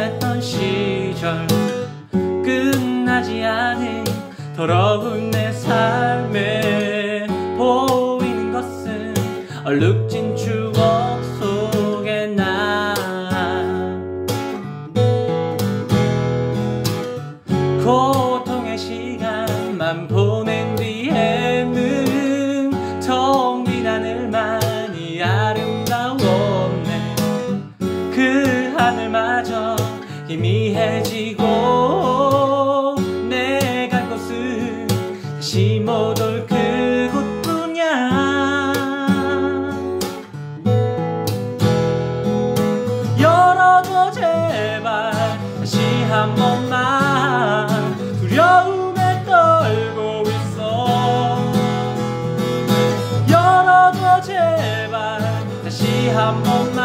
행복했던 시절, 끝나지 않은 더러운 내 삶에 보이는 것은 얼룩진 추억 속에 나 고통의 시간만 보낸 뒤에는 텅 빈 하늘만이 아름다웠네. 그 하늘마저 희미해지고 내 갈 곳은 다시 못 올 그곳뿐이야. 열어줘 제발 다시 한 번만, 두려움에 떨고 있어. 열어줘 제발 다시 한 번만,